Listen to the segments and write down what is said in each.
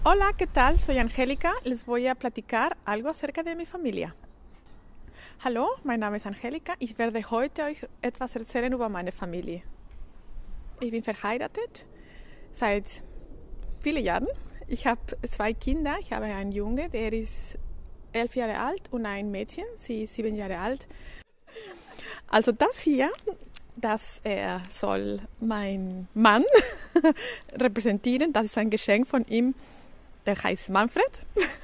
Hola, ¿qué tal? Soy Angélica. Les voy a platicar algo acerca de mi familia. Hallo, mein Name ist Angelika. Ich werde heute euch etwas erzählen über meine Familie. Ich bin verheiratet seit vielen Jahren. Ich habe 2 Kinder. Ich habe einen Junge, der ist 11 Jahre alt und ein Mädchen, sie ist 7 Jahre alt. Also das hier, das soll mein Mann repräsentieren. Das ist ein Geschenk von ihm. Der heißt Manfred.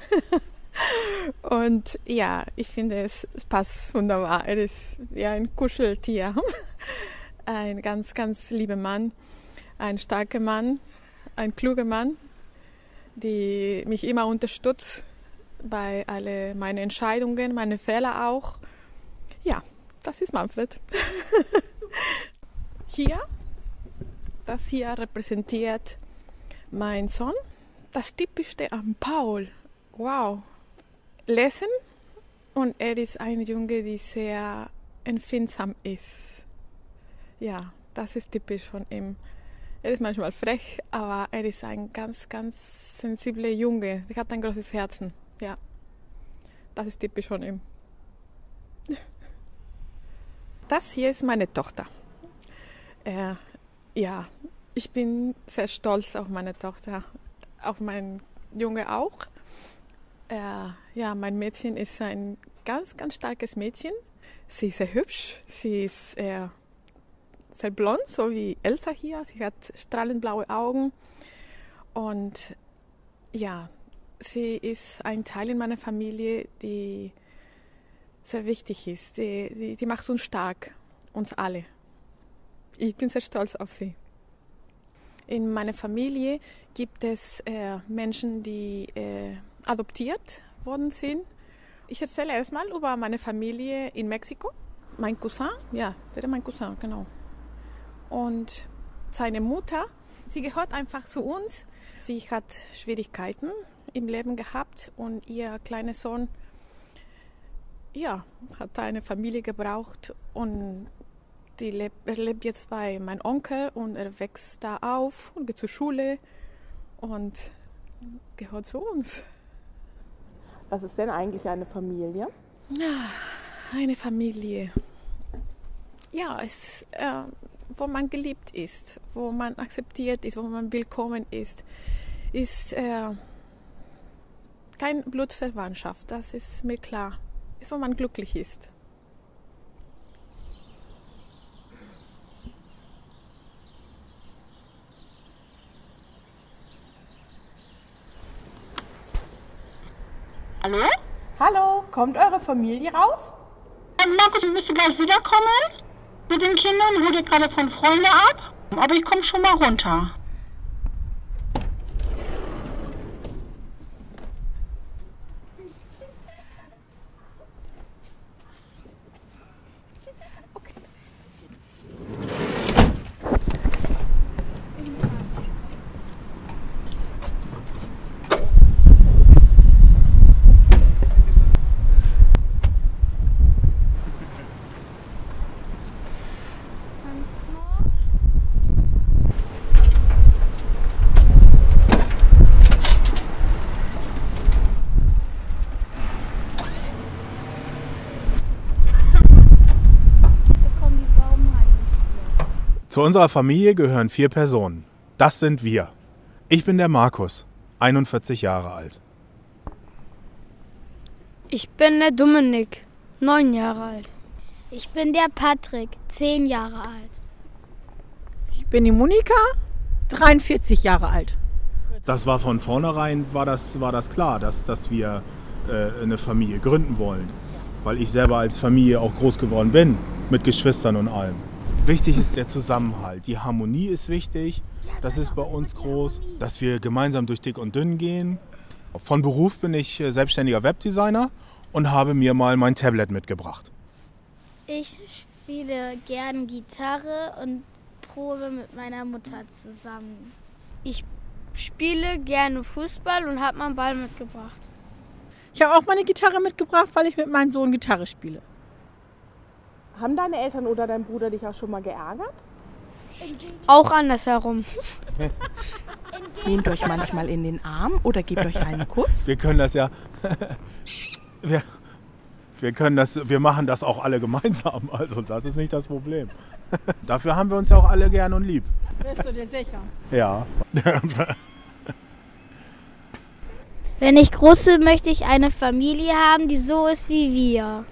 Und ja, ich finde, es passt wunderbar. Er ist wie ein Kuscheltier. Ein ganz, ganz lieber Mann. Ein starker Mann. Ein kluger Mann, der mich immer unterstützt bei alle meine Entscheidungen, meine Fehler auch. Ja, das ist Manfred. Das hier repräsentiert mein Sohn. Das Typischste an Paul. Wow. Lesen. Und er ist ein Junge, der sehr empfindsam ist. Ja, das ist typisch von ihm. Er ist manchmal frech, aber er ist ein ganz, ganz sensibler Junge. Er hat ein großes Herzen. Ja, das ist typisch von ihm. Das hier ist meine Tochter. Ja, ich bin sehr stolz auf meine Tochter, auf meinen Junge auch. Ja, mein Mädchen ist ein ganz, ganz starkes Mädchen. Sie ist sehr hübsch, sie ist sehr blond, so wie Elsa hier. Sie hat strahlend blaue Augen. Und ja, sie ist ein Teil in meiner Familie, die sehr wichtig ist. Die macht uns stark, uns alle. Ich bin sehr stolz auf sie. In meiner Familie gibt es Menschen, die adoptiert worden sind. Ich erzähle erstmal über meine Familie in Mexiko. Mein Cousin, ja, wäre mein Cousin, genau. Und seine Mutter, sie gehört einfach zu uns. Sie hat Schwierigkeiten im Leben gehabt und ihr kleiner Sohn, ja, hat eine Familie gebraucht und er lebt jetzt bei meinem Onkel und er wächst da auf und geht zur Schule und gehört zu uns. Was ist denn eigentlich eine Familie? Eine Familie. Ja, wo man geliebt ist, wo man akzeptiert ist, wo man willkommen ist kein Blutverwandtschaft, das ist mir klar. Ist, wo man glücklich ist. Hallo? Hallo, kommt eure Familie raus? Markus müsste gleich wiederkommen mit den Kindern, holt ihr gerade von Freunden ab. Aber ich komme schon mal runter. Zu unserer Familie gehören 4 Personen. Das sind wir. Ich bin der Markus, 41 Jahre alt. Ich bin der Dominik, 9 Jahre alt. Ich bin der Patrick, 10 Jahre alt. Ich bin die Monika, 43 Jahre alt. Das war von vornherein war das klar, dass wir eine Familie gründen wollen. Weil ich selber als Familie auch groß geworden bin, mit Geschwistern und allem. Wichtig ist der Zusammenhalt. Die Harmonie ist wichtig. Das ist bei uns groß, dass wir gemeinsam durch dick und dünn gehen. Von Beruf bin ich selbstständiger Webdesigner und habe mir mal mein Tablet mitgebracht. Ich spiele gern Gitarre und probe mit meiner Mutter zusammen. Ich spiele gerne Fußball und habe meinen Ball mitgebracht. Ich habe auch meine Gitarre mitgebracht, weil ich mit meinem Sohn Gitarre spiele. Haben deine Eltern oder dein Bruder dich auch schon mal geärgert? Auch andersherum. Nehmt euch manchmal in den Arm oder gebt euch einen Kuss? Wir können das ja. Wir machen das auch alle gemeinsam. Also das ist nicht das Problem. Dafür haben wir uns ja auch alle gern und lieb. Bist du dir sicher? Ja. Wenn ich groß bin, möchte ich eine Familie haben, die so ist wie wir.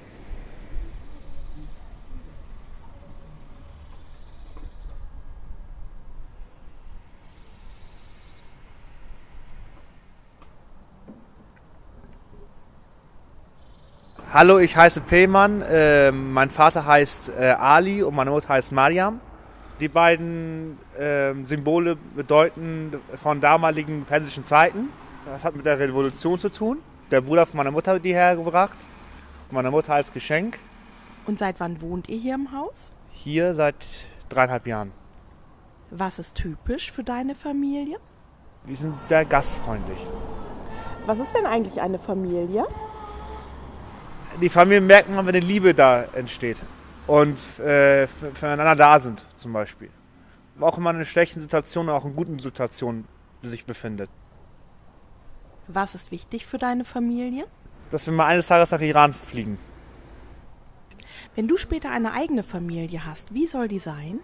Hallo, ich heiße Peyman, mein Vater heißt Ali und meine Mutter heißt Mariam. Die beiden Symbole bedeuten von damaligen persischen Zeiten. Das hat mit der Revolution zu tun. Der Bruder von meiner Mutter hat die hergebracht. Meine Mutter als Geschenk. Und seit wann wohnt ihr hier im Haus? Hier seit 3,5 Jahren. Was ist typisch für deine Familie? Wir sind sehr gastfreundlich. Was ist denn eigentlich eine Familie? Die Familie merkt man, wenn eine Liebe da entsteht und füreinander da sind zum Beispiel. Auch wenn man in einer schlechten Situation oder auch in guten Situationen sich befindet. Was ist wichtig für deine Familie? Dass wir mal eines Tages nach Iran fliegen. Wenn du später eine eigene Familie hast, wie soll die sein?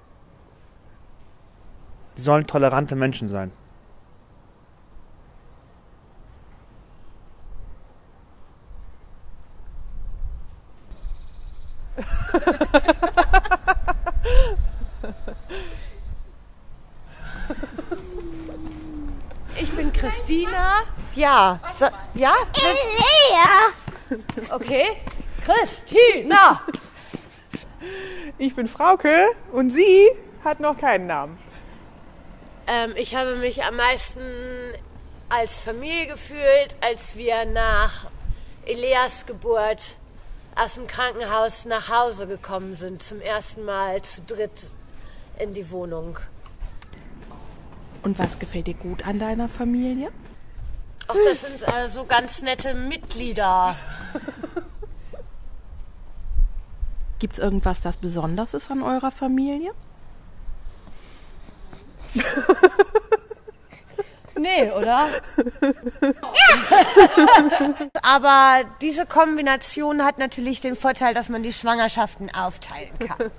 Die sollen tolerante Menschen sein. Ich bin Christina. Ja. Ja? Lea! Okay. Christina! Ich bin Frauke und sie hat noch keinen Namen. Ich habe mich am meisten als Familie gefühlt, als wir nach Eleas Geburt aus dem Krankenhaus nach Hause gekommen sind, zum ersten Mal zu dritt in die Wohnung. Und was gefällt dir gut an deiner Familie? Ach, das sind so ganz nette Mitglieder. Gibt es irgendwas, das besonders ist an eurer Familie? Nee, oder? Aber diese Kombination hat natürlich den Vorteil, dass man die Schwangerschaften aufteilen kann.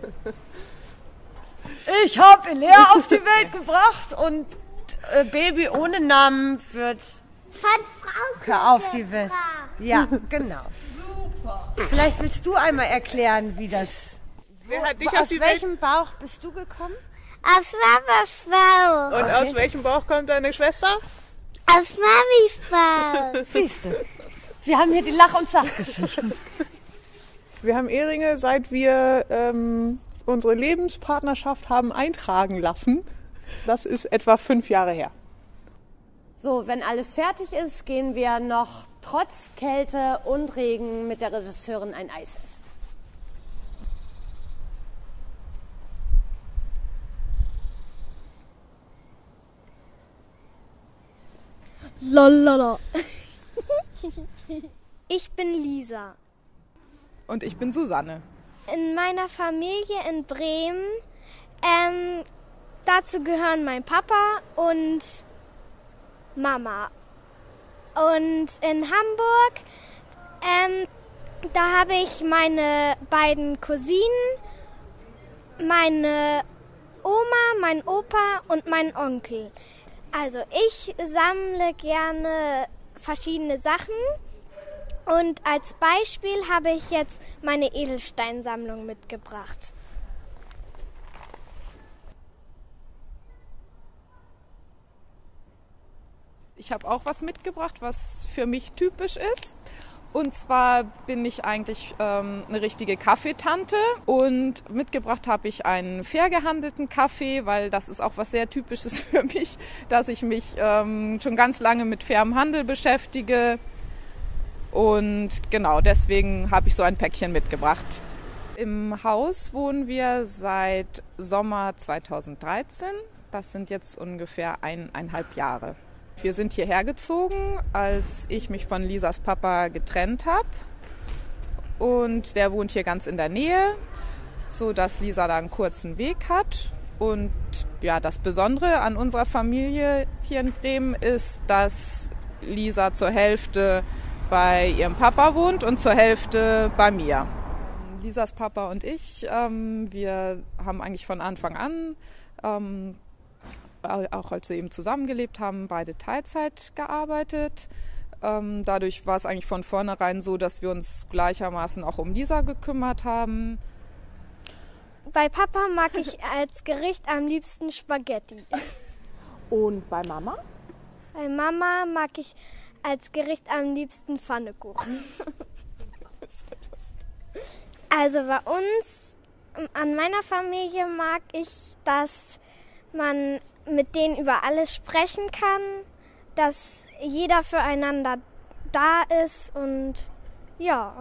Ich habe Elea auf die Welt gebracht und Baby ohne Namen wird Von Frau auf die Welt. Ja, genau. Super. Vielleicht willst du einmal erklären, wie das... Wer hat dich aus auf die welchem Bauch bist du gekommen? Aus Mamas Bauch. Und aus welchem Bauch kommt deine Schwester? Aus Mamis Bauch. Siehst du, wir haben hier die Lach- und Sachgeschichten. Wir haben Ehringe, seit wir unsere Lebenspartnerschaft haben eintragen lassen. Das ist etwa 5 Jahre her. So, wenn alles fertig ist, gehen wir noch trotz Kälte und Regen mit der Regisseurin ein Eis essen. Lalala. Ich bin Lisa. Und ich bin Susanne. In meiner Familie in Bremen, dazu gehören mein Papa und Mama. Und in Hamburg, da habe ich meine beiden Cousinen, meine Oma, mein Opa und meinen Onkel. Also ich sammle gerne verschiedene Sachen und als Beispiel habe ich jetzt meine Edelsteinsammlung mitgebracht. Ich habe auch was mitgebracht, was für mich typisch ist. Und zwar bin ich eigentlich eine richtige Kaffeetante und mitgebracht habe ich einen fair gehandelten Kaffee, weil das ist auch was sehr Typisches für mich, dass ich mich schon ganz lange mit fairem Handel beschäftige. Und genau, deswegen habe ich so ein Päckchen mitgebracht. Im Haus wohnen wir seit Sommer 2013. Das sind jetzt ungefähr 1,5 Jahre. Wir sind hierher gezogen, als ich mich von Lisas Papa getrennt habe. Und der wohnt hier ganz in der Nähe. so, dass Lisa da einen kurzen Weg hat. Und ja, das Besondere an unserer Familie hier in Bremen ist, dass Lisa zur Hälfte bei ihrem Papa wohnt und zur Hälfte bei mir. Lisas Papa und ich, wir haben eigentlich von Anfang an, auch als wir eben zusammengelebt haben, beide Teilzeit gearbeitet. Dadurch war es eigentlich von vornherein so, dass wir uns gleichermaßen auch um Lisa gekümmert haben. Bei Papa mag ich als Gericht am liebsten Spaghetti. Und bei Mama? Bei Mama mag ich als Gericht am liebsten Pfannekuchen. Also bei uns, an meiner Familie mag ich, dass man mit denen über alles sprechen kann, dass jeder füreinander da ist und ja.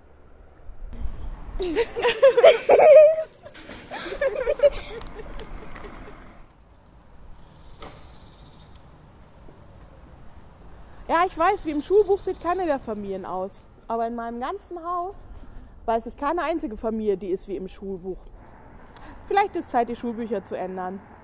Ja, ich weiß, wie im Schulbuch sieht keine der Familien aus. Aber in meinem ganzen Haus weiß ich keine einzige Familie, die ist wie im Schulbuch. Vielleicht ist es Zeit, die Schulbücher zu ändern.